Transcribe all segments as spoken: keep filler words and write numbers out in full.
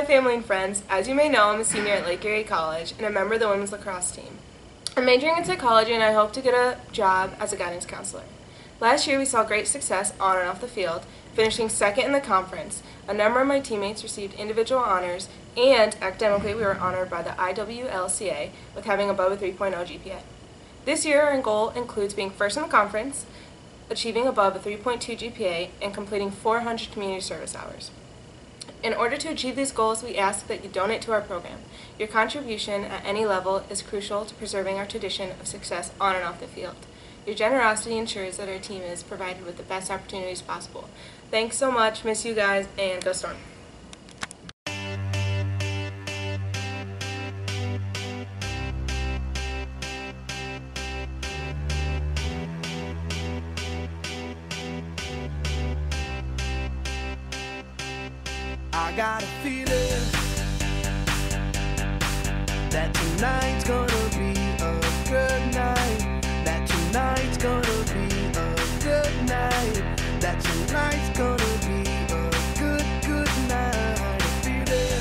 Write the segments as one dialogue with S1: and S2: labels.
S1: family and friends. As you may know, I'm a senior at Lake Erie College and a member of the women's lacrosse team. I'm majoring in psychology and I hope to get a job as a guidance counselor. Last year we saw great success on and off the field, finishing second in the conference. A number of my teammates received individual honors, and academically we were honored by the I W L C A with having above a three point oh G P A. This year our goal includes being first in the conference, achieving above a three point two G P A, and completing four hundred community service hours. In order to achieve these goals, we ask that you donate to our program. Your contribution at any level is crucial to preserving our tradition of success on and off the field. Your generosity ensures that our team is provided with the best opportunities possible. Thanks so much, miss you guys, and go Storm!
S2: I got a feeling that tonight's gonna be a good night. That tonight's gonna be a good night. That tonight's gonna be a good, good night. A feeling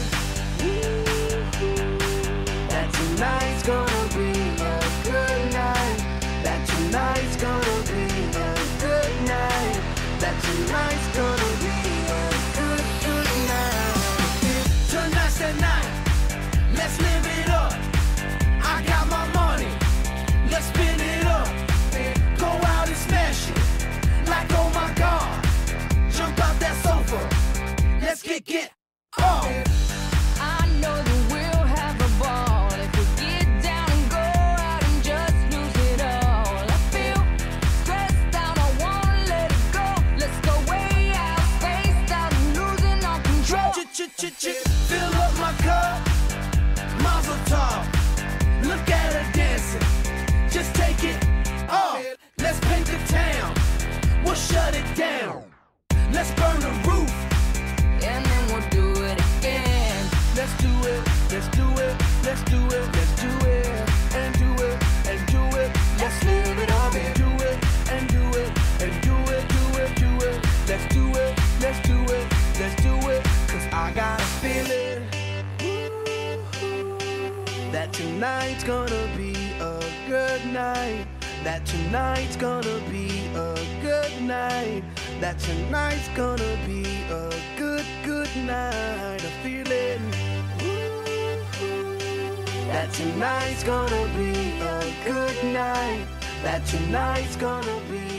S2: that tonight's gonna be a good night. That tonight's gonna be a good night. That tonight's gonna be a good, good night. Tonight's the night. Let's live it up. I got my money. Let's spin it up. Go out and smash it. Like, oh my God. Jump out that sofa. Let's kick it off.
S3: I know that we'll have a ball if we get down and go out and just lose it all. I feel stressed out, I wanna let it go. Let's go way out, spaced out, and losing all control.
S2: Fill up my cup. Mazel tov. Look at her dancing. Just take it off. Let's paint the town. We'll shut it down. Let's burn the roof.
S3: And then we'll do it again.
S2: Let's do it. Let's do it. Let's do it. Let's do it. And do it. And do it. Let's live it up and do it. And do it. And do it. Do it. Do it. Let's do it. Let's do it. Let's do it. Cause I got a feeling that tonight's gonna be a good night. That tonight's gonna be a good night. That tonight's gonna be a good, good night. A feeling that tonight's gonna be a good night. That tonight's gonna be